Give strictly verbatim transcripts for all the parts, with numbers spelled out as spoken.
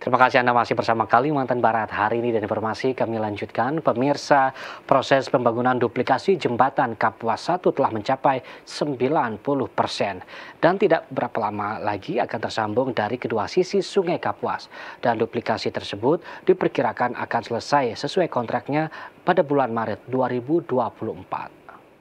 Terima kasih Anda masih bersama Kalimantan Barat. Hari ini dan informasi kami lanjutkan. Pemirsa, proses pembangunan duplikasi jembatan Kapuas satu telah mencapai sembilan puluh persen. Dan tidak berapa lama lagi akan tersambung dari kedua sisi Sungai Kapuas. Dan duplikasi tersebut diperkirakan akan selesai sesuai kontraknya pada bulan Maret dua ribu dua puluh empat.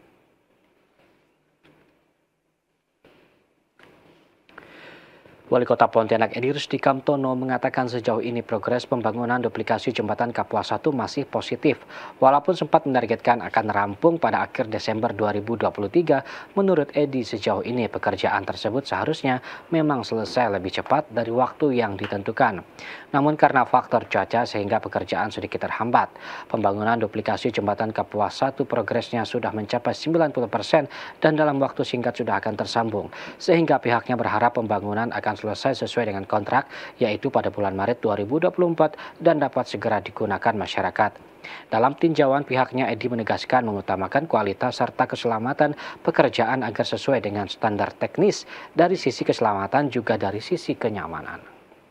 Wali Kota Pontianak Edi Rusdi Kamtono mengatakan sejauh ini progres pembangunan duplikasi jembatan Kapuas satu masih positif. Walaupun sempat menargetkan akan rampung pada akhir Desember dua ribu dua puluh tiga, menurut Edi sejauh ini pekerjaan tersebut seharusnya memang selesai lebih cepat dari waktu yang ditentukan. Namun karena faktor cuaca sehingga pekerjaan sedikit terhambat. Pembangunan duplikasi jembatan Kapuas satu progresnya sudah mencapai sembilan puluh persen dan dalam waktu singkat sudah akan tersambung. Sehingga pihaknya berharap pembangunan akan selesai sesuai dengan kontrak, yaitu pada bulan Maret dua ribu dua puluh empat dan dapat segera digunakan masyarakat. Dalam tinjauan pihaknya, Edi menegaskan mengutamakan kualitas serta keselamatan pekerjaan agar sesuai dengan standar teknis dari sisi keselamatan juga dari sisi kenyamanan.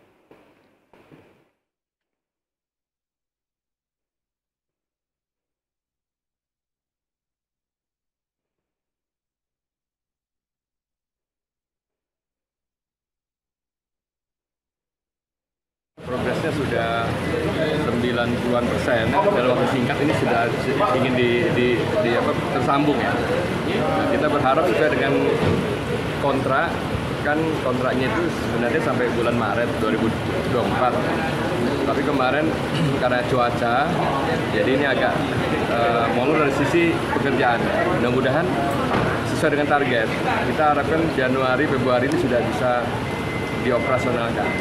Progresnya sudah sembilan puluhan persen, dalam waktu singkat ini sudah ingin di, di, di apa, tersambung ya. Nah, kita berharap sesuai dengan kontrak, kan kontraknya itu sebenarnya sampai bulan Maret dua ribu dua puluh empat. Tapi kemarin karena cuaca, jadi ini agak uh, molor dari sisi pekerjaan. Mudah-mudahan sesuai dengan target. Kita harapkan Januari, Februari ini sudah bisa dioperasionalkan.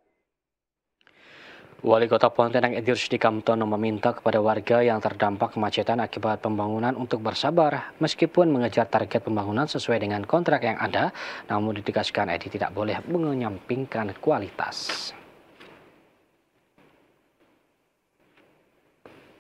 Wali Kota Pontianak Edi Rusdi Kamtono meminta kepada warga yang terdampak kemacetan akibat pembangunan untuk bersabar meskipun mengejar target pembangunan sesuai dengan kontrak yang ada, namun ditegaskan Edi tidak boleh menyampingkan kualitas.